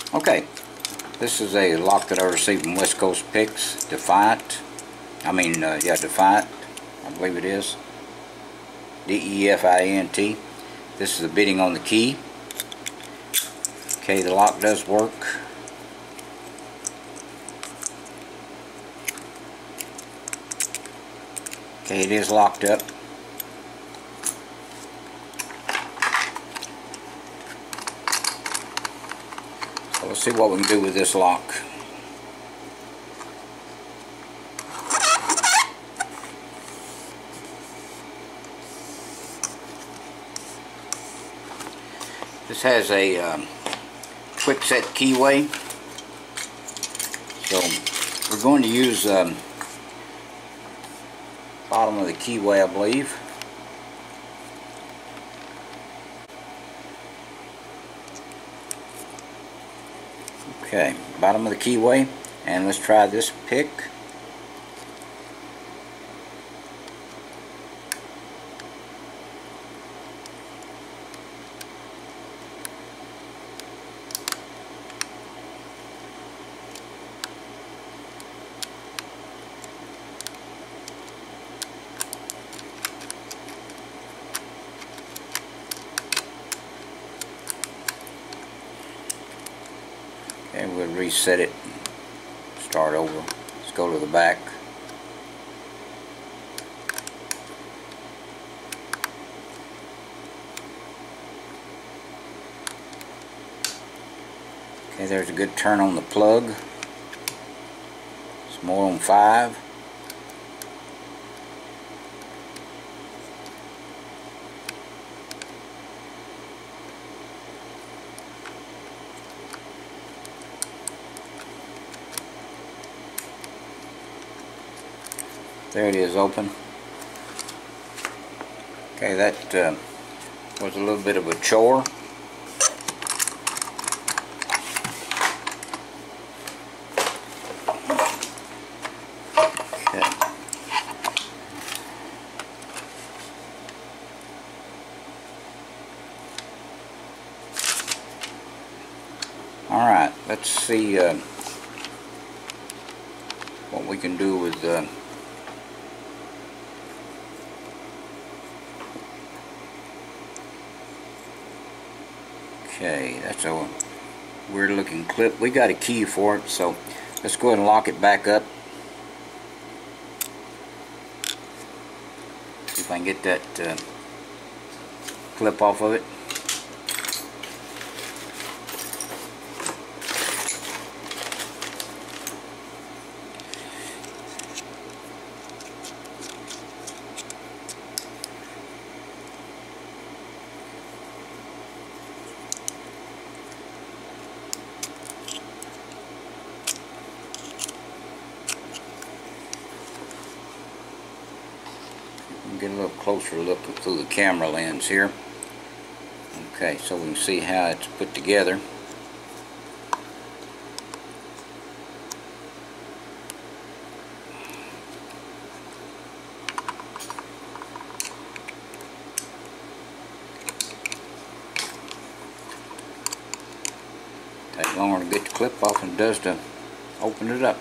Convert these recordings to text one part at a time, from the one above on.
Okay, this is a lock that I received from West Coast Picks, Defiant. Yeah, Defiant, I believe it is. D-E-F-I-A-N-T. This is the bitting on the key. Okay, the lock does work. Okay, it is locked up. So let's see what we can do with this lock. This has a quick set keyway. So we're going to use bottom of the keyway, I believe. Okay, bottom of the keyway, and let's try this pick. And we'll reset it, start over. Let's go to the back. Okay, there's a good turn on the plug. It's more on 5. There it is, open. Okay, that was a little bit of a chore. Okay. Alright, let's see what we can do with okay, that's a weird looking clip. We got a key for it, so let's go ahead and lock it back up. See if I can get that clip off of it. Get a little closer look through the camera lens here. Okay, so we can see how it's put together. Takes longer to get the clip off than it does to open it up.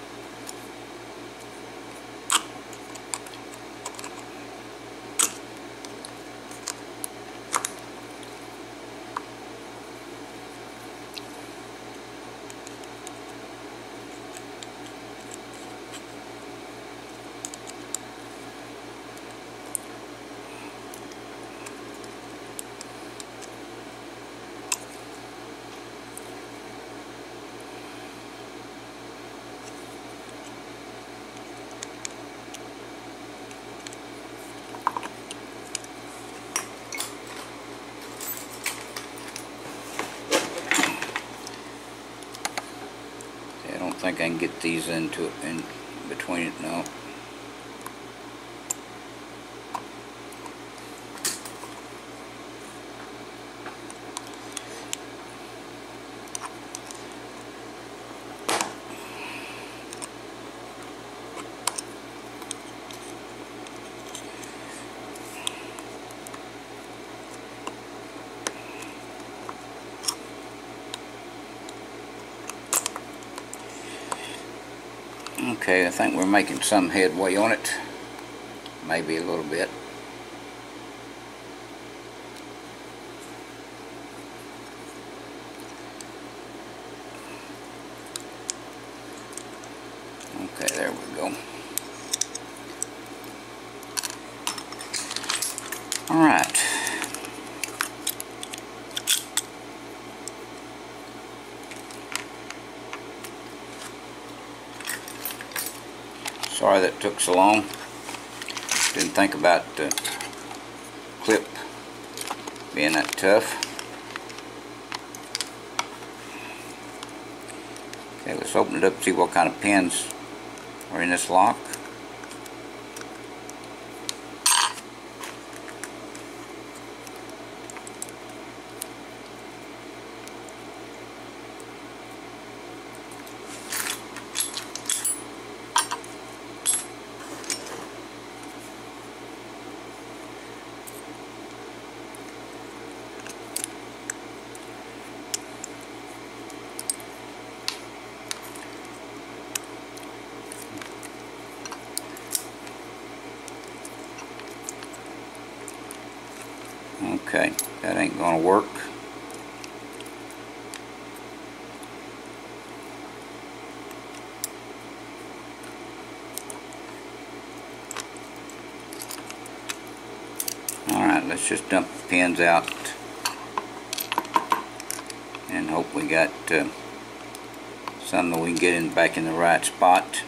I don't think I can get these into it, in between it now. Okay, I think we're making some headway on it. Maybe a little bit. Okay, there we go. Alright. Sorry that took so long. Didn't think about the clip being that tough. Okay, let's open it up and see what kind of pins are in this lock. Okay, that ain't gonna work. Alright, let's just dump the pins out and hope we got some that we can get back in the right spot.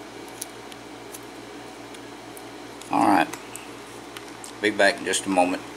Alright, be back in just a moment.